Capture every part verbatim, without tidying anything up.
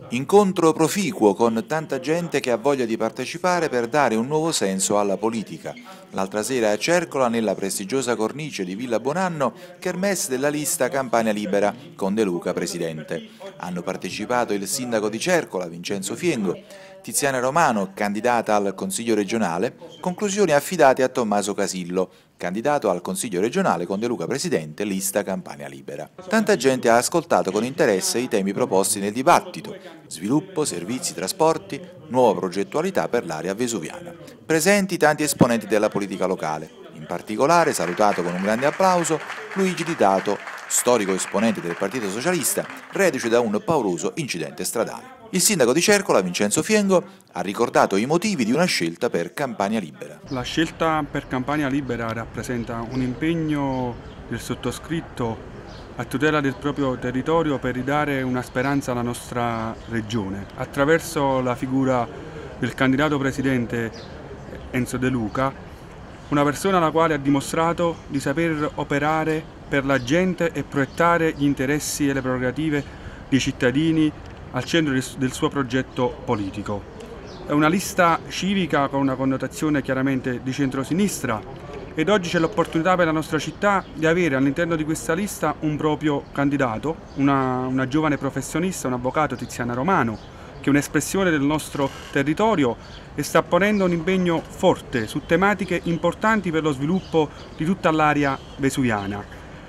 Incontro proficuo con tanta gente che ha voglia di partecipare per dare un nuovo senso alla politica. L'altra sera a Cercola, nella prestigiosa cornice di Villa Bonanno, kermesse della lista Campania Libera, con De Luca presidente. Hanno partecipato il sindaco di Cercola, Vincenzo Fiengo, Tiziana Romano, candidata al Consiglio regionale, conclusioni affidate a Tommaso Casillo, candidato al Consiglio regionale con De Luca presidente, lista Campania Libera. Tanta gente ha ascoltato con interesse i temi proposti nel dibattito: sviluppo, servizi, trasporti, nuova progettualità per l'area vesuviana. Presenti tanti esponenti della politica locale, in particolare salutato con un grande applauso Luigi Di Dato, storico esponente del Partito Socialista, reduce da un pauroso incidente stradale. Il sindaco di Cercola, Vincenzo Fiengo, ha ricordato i motivi di una scelta per Campania Libera. La scelta per Campania Libera rappresenta un impegno del sottoscritto a tutela del proprio territorio per ridare una speranza alla nostra regione, attraverso la figura del candidato presidente Enzo De Luca, una persona la quale ha dimostrato di saper operare per la gente e proiettare gli interessi e le prerogative dei cittadini al centro del suo progetto politico. È una lista civica con una connotazione chiaramente di centrosinistra ed oggi c'è l'opportunità per la nostra città di avere all'interno di questa lista un proprio candidato, una, una giovane professionista, un avvocato, Tiziana Romano, che è un'espressione del nostro territorio e sta ponendo un impegno forte su tematiche importanti per lo sviluppo di tutta l'area vesuviana.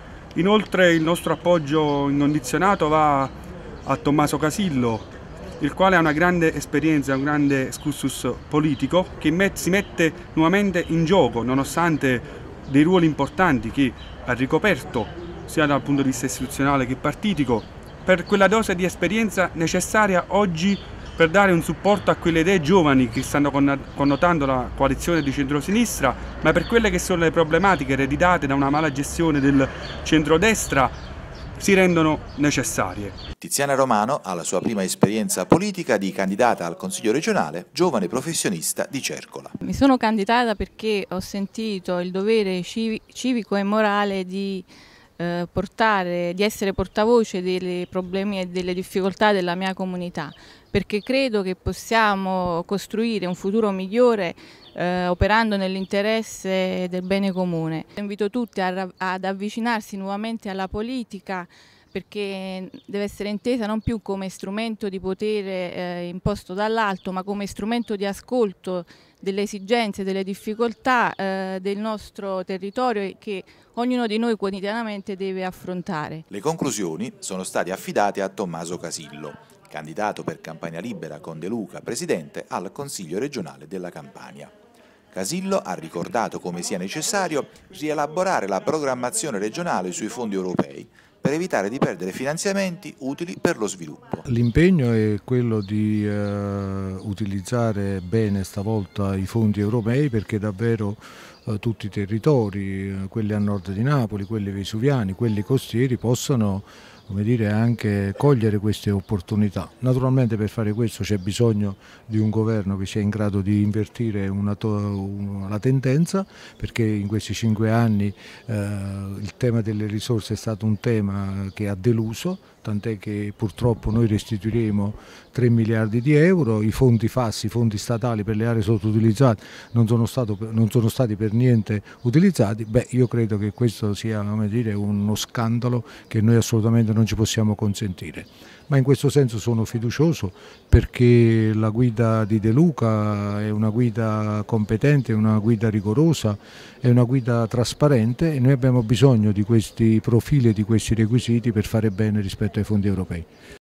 Inoltre il nostro appoggio incondizionato va a Tommaso Casillo, il quale ha una grande esperienza, un grande excursus politico che met, si mette nuovamente in gioco nonostante dei ruoli importanti che ha ricoperto sia dal punto di vista istituzionale che partitico, per quella dose di esperienza necessaria oggi per dare un supporto a quelle idee giovani che stanno connotando la coalizione di centrosinistra, ma per quelle che sono le problematiche ereditate da una mala gestione del centrodestra si rendono necessarie. Tiziana Romano ha la sua prima esperienza politica di candidata al Consiglio regionale, giovane professionista di Cercola. Mi sono candidata perché ho sentito il dovere civico e morale di eh, portare, di essere portavoce dei problemi e delle difficoltà della mia comunità, perché credo che possiamo costruire un futuro migliore Eh, operando nell'interesse del bene comune. Invito tutti a, ad avvicinarsi nuovamente alla politica, perché deve essere intesa non più come strumento di potere eh, imposto dall'alto, ma come strumento di ascolto delle esigenze, delle difficoltà eh, del nostro territorio che ognuno di noi quotidianamente deve affrontare. Le conclusioni sono state affidate a Tommaso Casillo, candidato per Campania Libera con De Luca presidente al Consiglio regionale della Campania. Casillo ha ricordato come sia necessario rielaborare la programmazione regionale sui fondi europei per evitare di perdere finanziamenti utili per lo sviluppo. L'impegno è quello di eh, utilizzare bene stavolta i fondi europei, perché davvero eh, tutti i territori, eh, quelli a nord di Napoli, quelli vesuviani, quelli costieri, possano, come dire, anche cogliere queste opportunità. Naturalmente per fare questo c'è bisogno di un governo che sia in grado di invertire una una, la tendenza, perché in questi cinque anni eh, il tema delle risorse è stato un tema che ha deluso, tant'è che purtroppo noi restituiremo tre miliardi di euro, i fondi F A S, i fondi statali per le aree sottoutilizzate non sono, stato, non sono stati per niente utilizzati. Beh, io credo che questo sia, come dire, uno scandalo che noi assolutamente non ci possiamo consentire. Ma in questo senso sono fiducioso, perché la guida di De Luca è una guida competente, è una guida rigorosa, è una guida trasparente e noi abbiamo bisogno di questi profili e di questi requisiti per fare bene rispetto ai fondi europei.